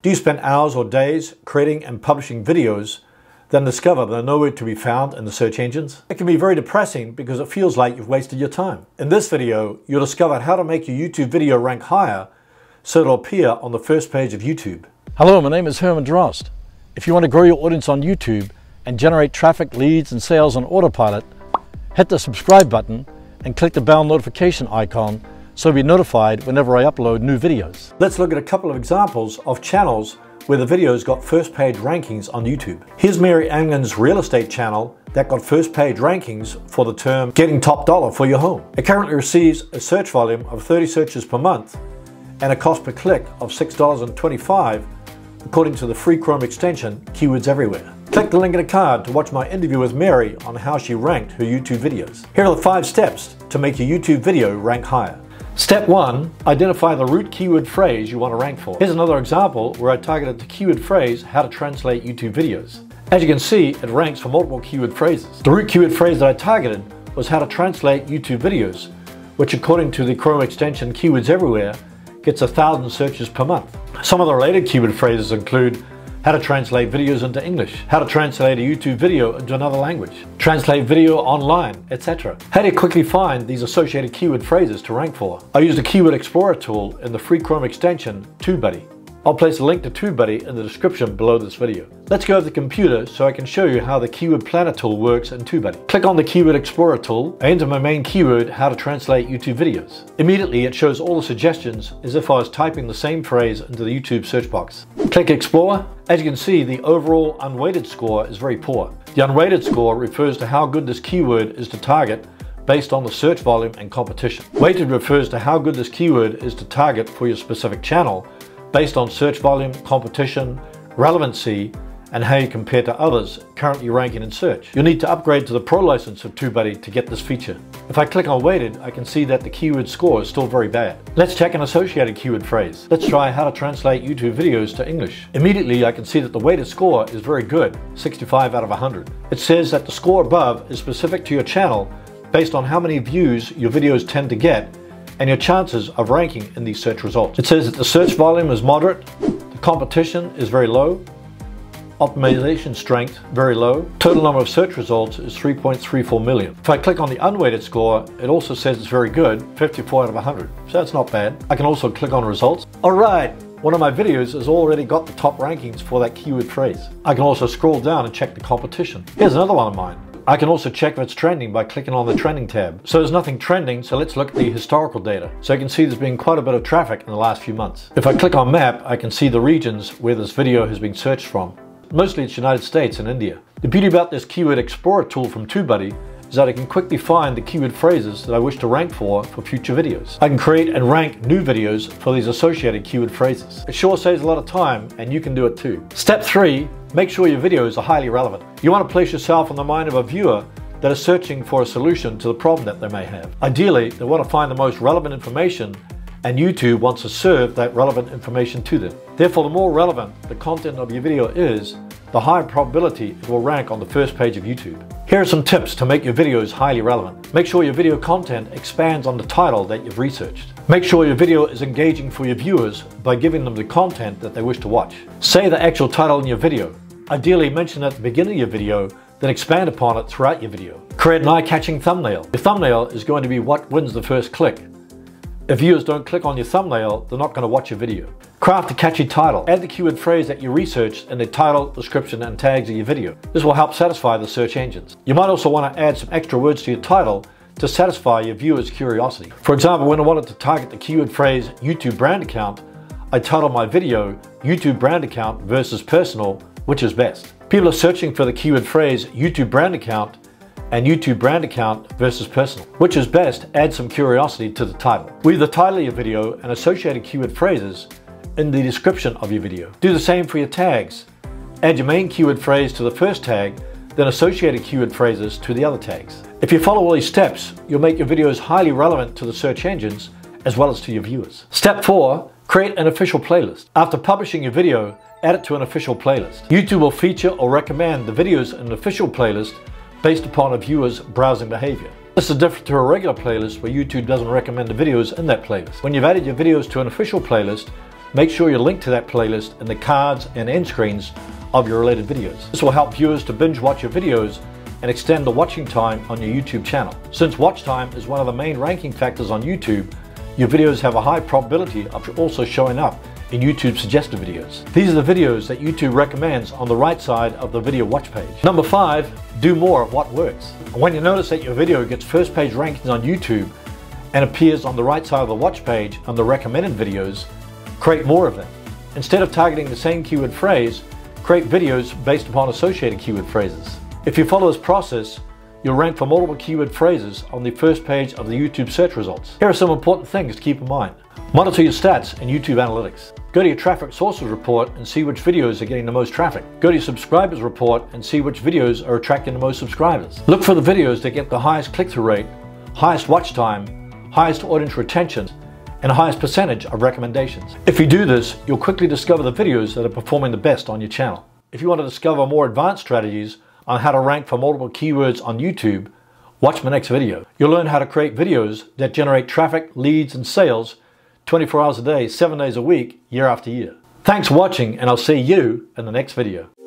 Do you spend hours or days creating and publishing videos, then discover they're nowhere to be found in the search engines? It can be very depressing because it feels like you've wasted your time. In this video, you'll discover how to make your YouTube video rank higher so it'll appear on the first page of YouTube. Hello, my name is Herman Drost. If you want to grow your audience on YouTube and generate traffic, leads, and sales on autopilot, hit the subscribe button and click the bell notification icon so you'll be notified whenever I upload new videos. Let's look at a couple of examples of channels where the videos got first page rankings on YouTube. Here's Mary Angling's real estate channel that got first page rankings for the term getting top dollar for your home. It currently receives a search volume of 30 searches per month and a cost per click of $6.25 according to the free Chrome extension Keywords Everywhere. Click the link in the card to watch my interview with Mary on how she ranked her YouTube videos. Here are the 5 steps to make your YouTube video rank higher. Step 1. Identify the root keyword phrase you want to rank for. Here's another example where I targeted the keyword phrase how to translate YouTube videos. As you can see, it ranks for multiple keyword phrases. The root keyword phrase that I targeted was how to translate YouTube videos, which according to the Chrome extension Keywords Everywhere gets 1,000 searches per month. Some of the related keyword phrases include how to translate videos into English, how to translate a YouTube video into another language, translate video online, etc. How do you quickly find these associated keyword phrases to rank for? I used the Keyword Explorer tool in the free Chrome extension TubeBuddy. I'll place a link to TubeBuddy in the description below this video. Let's go to the computer so I can show you how the Keyword Planner tool works in TubeBuddy. Click on the Keyword Explorer tool, I enter my main keyword, how to translate YouTube videos. Immediately it shows all the suggestions as if I was typing the same phrase into the YouTube search box. Click Explore. As you can see, the overall unweighted score is very poor. The unweighted score refers to how good this keyword is to target based on the search volume and competition. Weighted refers to how good this keyword is to target for your specific channel based on search volume, competition, relevancy, and how you compare to others currently ranking in search. You'll need to upgrade to the Pro license of TubeBuddy to get this feature. If I click on weighted, I can see that the keyword score is still very bad. Let's check an associated keyword phrase. Let's try how to translate YouTube videos to English. Immediately I can see that the weighted score is very good, 65 out of 100. It says that the score above is specific to your channel based on how many views your videos tend to get and your chances of ranking in these search results. It says that the search volume is moderate, the competition is very low, optimization strength very low, total number of search results is 3.34 million. If I click on the unweighted score, it also says it's very good, 54 out of 100. So that's not bad. I can also click on results. Alright, one of my videos has already got the top rankings for that keyword phrase. I can also scroll down and check the competition. Here's another one of mine. I can also check if it's trending by clicking on the trending tab. So there's nothing trending, so let's look at the historical data. So you can see there's been quite a bit of traffic in the last few months. If I click on map, I can see the regions where this video has been searched from. Mostly it's United States and India. The beauty about this Keyword Explorer tool from TubeBuddy is that I can quickly find the keyword phrases that I wish to rank for future videos. I can create and rank new videos for these associated keyword phrases. It sure saves a lot of time, and you can do it too. Step 3. Make sure your videos are highly relevant. You want to place yourself in the mind of a viewer that is searching for a solution to the problem that they may have. Ideally, they want to find the most relevant information, and YouTube wants to serve that relevant information to them. Therefore, the more relevant the content of your video is, the higher probability it will rank on the first page of YouTube. Here are some tips to make your videos highly relevant. Make sure your video content expands on the title that you've researched. Make sure your video is engaging for your viewers by giving them the content that they wish to watch. Say the actual title in your video. Ideally, mention at the beginning of your video, then expand upon it throughout your video. Create an eye-catching thumbnail. Your thumbnail is going to be what wins the first click. If viewers don't click on your thumbnail, they're not going to watch your video. Craft a catchy title. Add the keyword phrase that you researched in the title, description, and tags of your video. This will help satisfy the search engines. You might also want to add some extra words to your title to satisfy your viewers' curiosity. For example, when I wanted to target the keyword phrase YouTube brand account, I titled my video YouTube brand account versus personal, which is best. People are searching for the keyword phrase YouTube brand account and YouTube brand account versus personal. Which is best, add some curiosity to the title. Weave the title of your video and associated keyword phrases in the description of your video. Do the same for your tags. Add your main keyword phrase to the first tag, then associated keyword phrases to the other tags. If you follow all these steps, you'll make your videos highly relevant to the search engines as well as to your viewers. Step 4. Create an official playlist. After publishing your video, add it to an official playlist. YouTube will feature or recommend the videos in an official playlist based upon a viewer's browsing behavior. This is different to a regular playlist where YouTube doesn't recommend the videos in that playlist. When you've added your videos to an official playlist, make sure you link to that playlist in the cards and end screens of your related videos. This will help viewers to binge watch your videos and extend the watching time on your YouTube channel. Since watch time is one of the main ranking factors on YouTube, your videos have a high probability of also showing up in YouTube suggested videos. These are the videos that YouTube recommends on the right side of the video watch page. Number 5, do more of what works. When you notice that your video gets first page rankings on YouTube and appears on the right side of the watch page on the recommended videos, create more of them. Instead of targeting the same keyword phrase, create videos based upon associated keyword phrases. If you follow this process, you'll rank for multiple keyword phrases on the first page of the YouTube search results. Here are some important things to keep in mind. Monitor your stats in YouTube Analytics. Go to your traffic sources report and see which videos are getting the most traffic. Go to your subscribers report and see which videos are attracting the most subscribers. Look for the videos that get the highest click-through rate, highest watch time, highest audience retention, and highest percentage of recommendations. If you do this, you'll quickly discover the videos that are performing the best on your channel. If you want to discover more advanced strategies on how to rank for multiple keywords on YouTube, watch my next video. You'll learn how to create videos that generate traffic, leads, and sales 24 hours a day, 7 days a week, year after year. Thanks for watching, and I'll see you in the next video.